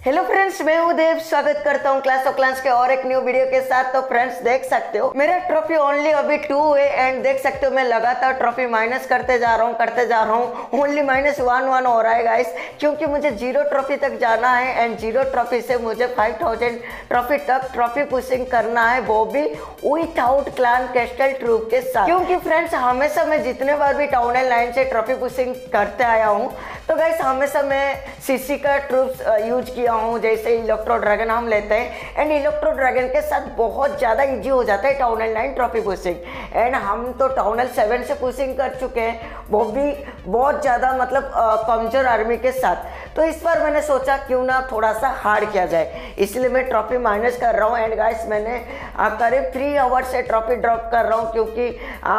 Hello friends, मैं हूं देव। स्वागत करता हूं क्लास ऑफ क्लान्स के और एक न्यू वीडियो के साथ। तो फ्रेंड्स देख सकते हो मेरा ट्रॉफी ओनली अभी 2 है एंड देख सकते हो मैं लगातार ट्रॉफी माइनस करते जा रहा हूं। ओनली -1 हो रहा है गाइस, क्योंकि मुझे 0 ट्रॉफी तक जाना है एंड 0 ट्रॉफी से मुझे 5000 ट्रॉफी तक ट्रॉफी पुशिंग करना है, वो भी विदाउट क्लान कैस्टल ट्रूप के साथ। क्योंकि फ्रेंड्स हमेशा मैं जितने बार भी टाउन एंड लाइन से ट्रॉफी पुशिंग करते आया हूँ, तो गाइस हमेशा मैं सीसी का ट्रूप्स यूज किया हूँ। जैसे इलेक्ट्रो ड्रैगन हम लेते हैं एंड इलेक्ट्रो ड्रैगन के साथ बहुत ज़्यादा इजी हो जाता है टाउन एंड 9 ट्रॉफी पुशिंग। एंड हम तो टाउन एंड 7 से पुशिंग कर चुके हैं, वो भी बहुत ज़्यादा मतलब कमजोर आर्मी के साथ। तो इस बार मैंने सोचा क्यों ना थोड़ा सा हार्ड किया जाए, इसलिए मैं ट्रॉफी माइनस कर रहा हूँ। एंड गाइस मैंने करीब 3 आवर्स से ट्रॉफी ड्रॉप कर रहा हूँ, क्योंकि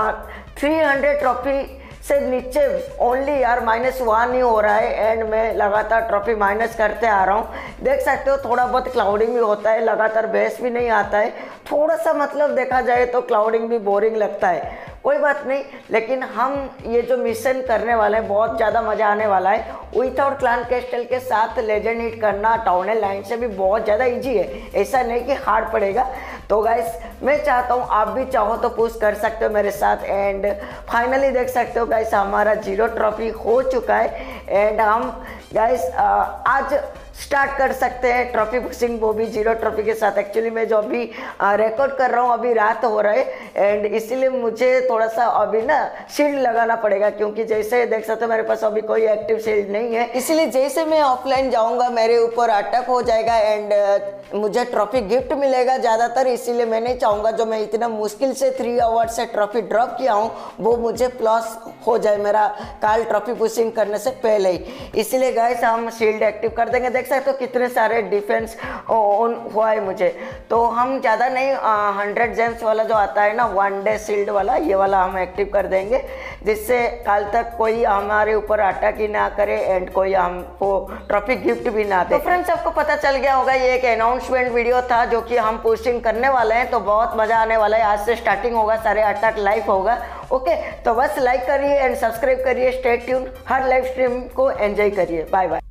300 ट्रॉफी से नीचे ओनली यार -1 ही हो रहा है एंड मैं लगातार ट्रॉफी माइनस करते आ रहा हूँ। देख सकते हो थोड़ा बहुत क्लाउडिंग भी होता है, लगातार बेस भी नहीं आता है, थोड़ा सा मतलब देखा जाए तो क्लाउडिंग भी बोरिंग लगता है। कोई बात नहीं, लेकिन हम ये जो मिशन करने वाले हैं बहुत ज़्यादा मज़ा आने वाला है। विदाउट क्लान कैस्टल के साथ लेजेंड हिट करना टाउन एंड लाइन से भी बहुत ज़्यादा इजी है, ऐसा नहीं कि हार्ड पड़ेगा। तो गाइस मैं चाहता हूँ आप भी चाहो तो पुश कर सकते हो मेरे साथ। एंड फाइनली देख सकते हो गाइस हमारा 0 ट्रॉफी हो चुका है एंड हम गाइस आज स्टार्ट कर सकते हैं ट्रॉफी पुशिंग, वो भी 0 ट्रॉफी के साथ। एक्चुअली मैं जो अभी रिकॉर्ड कर रहा हूँ अभी रात हो रहा है एंड इसीलिए मुझे थोड़ा सा अभी ना शील्ड लगाना पड़ेगा, क्योंकि जैसे देख सकते हो मेरे पास अभी कोई एक्टिव शील्ड नहीं है। इसलिए जैसे मैं ऑफलाइन जाऊँगा मेरे ऊपर अटैक हो जाएगा एंड मुझे ट्रॉफी गिफ्ट मिलेगा ज़्यादातर। इसीलिए मैं नहीं चाहूँगा जो मैं इतना मुश्किल से 3 आवर्स से ट्रॉफी ड्रॉप किया हूँ वो मुझे प्लस हो जाए मेरा कल ट्रॉफी पुशिंग करने से पहले ही। इसीलिए गाइस हम शील्ड एक्टिव कर देंगे। देख सकते हो कितने सारे डिफेंस ऑन हुआ है मुझे। तो हम ज़्यादा नहीं 100 जेम्स वाला जो आता है ना 1 डे शील्ड वाला, ये वाला हम एक्टिव कर देंगे, जिससे कल तक कोई हमारे ऊपर अटैक ही ना करे एंड कोई हमको ट्रॉफी गिफ्ट भी ना दे। तो फ्रेंड्स आपको पता चल गया होगा, ये एक अनाउंसमेंट वीडियो था जो कि हम पुशिंग करने वाले हैं, तो बहुत मज़ा आने वाला है। आज से स्टार्टिंग होगा, सारे अटैक लाइव होगा। ओके, तो बस लाइक करिए एंड सब्सक्राइब करिए, स्टे ट्यून, हर लाइव स्ट्रीम को एंजॉय करिए। Bye bye.